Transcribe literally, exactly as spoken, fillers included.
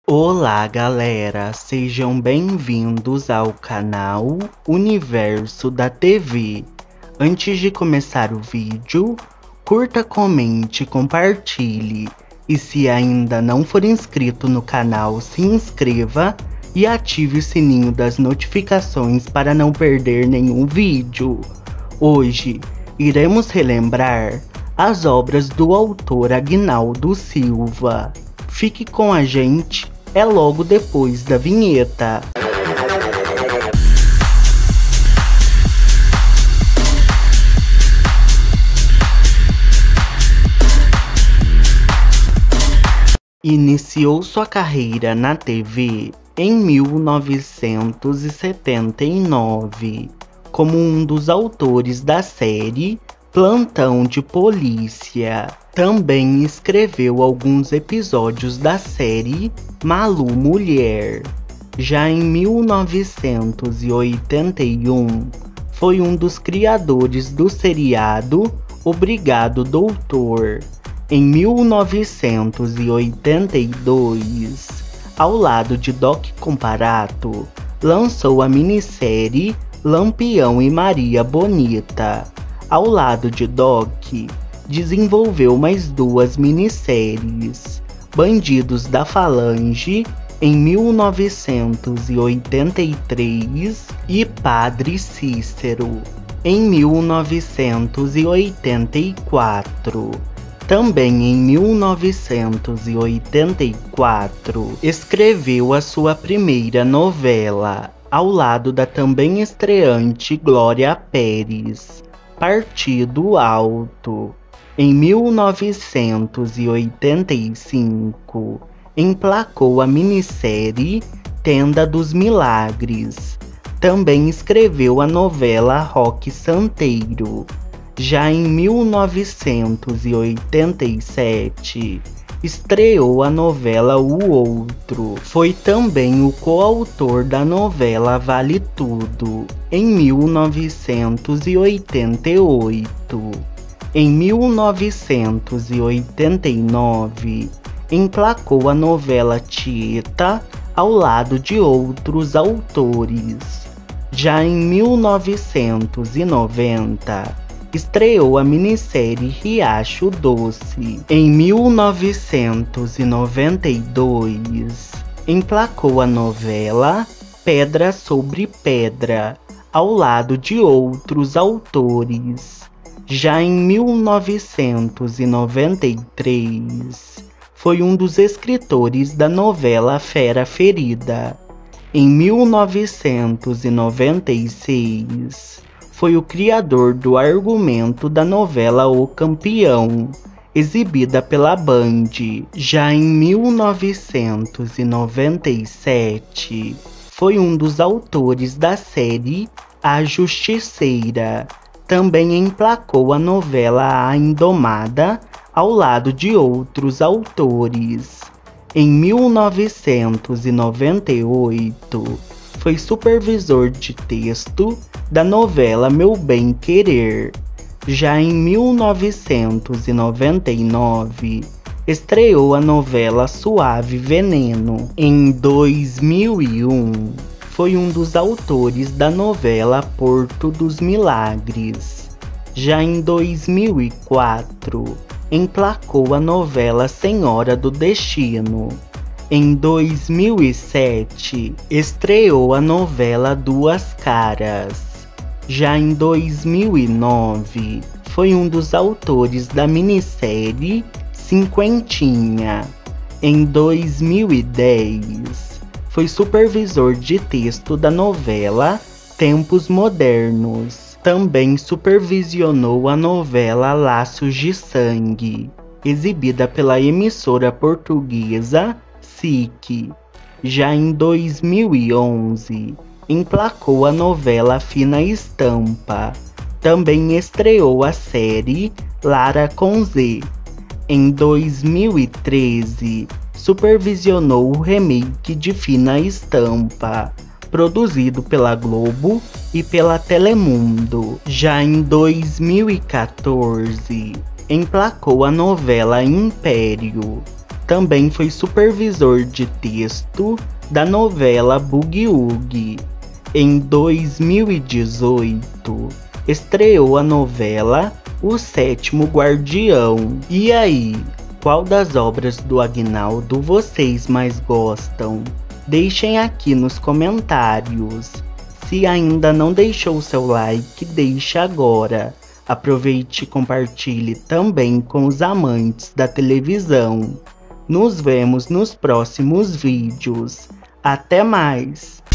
Olá galera, sejam bem-vindos ao canal Universo da T V. Antes de começar o vídeo, curta, comente, compartilhe e se ainda não for inscrito no canal, se inscreva e ative o sininho das notificações para não perder nenhum vídeo. Hoje iremos relembrar as obras do autor Aguinaldo Silva. Fique com a gente. É logo depois da vinheta. Iniciou sua carreira na T V em mil novecentos e setenta e nove, como um dos autores da série Plantão de Polícia. Também escreveu alguns episódios da série Malu Mulher. Já em mil novecentos e oitenta e um, foi um dos criadores do seriado Obrigado Doutor. Em mil novecentos e oitenta e dois, ao lado de Doc Comparato, lançou a minissérie Lampião e Maria Bonita. Ao lado de Doc, desenvolveu mais duas minisséries, Bandidos da Falange, em mil novecentos e oitenta e três, e Padre Cícero, em mil novecentos e oitenta e quatro. Também em mil novecentos e oitenta e quatro, escreveu a sua primeira novela, ao lado da também estreante Glória Pérez, Partido Alto. Em mil novecentos e oitenta e cinco, emplacou a minissérie Tenda dos Milagres. Também escreveu a novela Roque Santeiro. Já em mil novecentos e oitenta e sete, estreou a novela O Outro. Foi também o coautor da novela Vale Tudo, em mil novecentos e oitenta e oito. Em mil novecentos e oitenta e nove, emplacou a novela Tieta ao lado de outros autores. Já em mil novecentos e noventa, estreou a minissérie Riacho Doce. Em mil novecentos e noventa e dois, emplacou a novela Pedra sobre Pedra, ao lado de outros autores. Já em mil novecentos e noventa e três, foi um dos escritores da novela Fera Ferida. Em mil novecentos e noventa e seis, foi o criador do argumento da novela O Campeão, exibida pela Band. Já em mil novecentos e noventa e sete, foi um dos autores da série A Justiceira. Também emplacou a novela A Indomada, ao lado de outros autores. Em mil novecentos e noventa e oito, foi supervisor de texto da novela Meu Bem Querer. Já em mil novecentos e noventa e nove, estreou a novela Suave Veneno. Em dois mil e um, foi um dos autores da novela Porto dos Milagres. Já em dois mil e quatro, emplacou a novela Senhora do Destino. Em dois mil e sete, estreou a novela Duas Caras. Já em dois mil e nove, foi um dos autores da minissérie Cinquentinha. Em dois mil e dez, foi supervisor de texto da novela Tempos Modernos. Também supervisionou a novela Laços de Sangue, exibida pela emissora portuguesa S I C. Já em dois mil e onze, emplacou a novela Fina Estampa. Também estreou a série Lara com Z. Em dois mil e treze, supervisionou o remake de Fina Estampa, produzido pela Globo e pela Telemundo. Já em dois mil e quatorze, emplacou a novela Império. também foi supervisor de texto da novela Bugiug. Em dois mil e dezoito, estreou a novela O Sétimo Guardião. E aí, qual das obras do Aguinaldo vocês mais gostam? Deixem aqui nos comentários. Se ainda não deixou seu like, deixe agora. Aproveite e compartilhe também com os amantes da televisão. Nos vemos nos próximos vídeos. Até mais!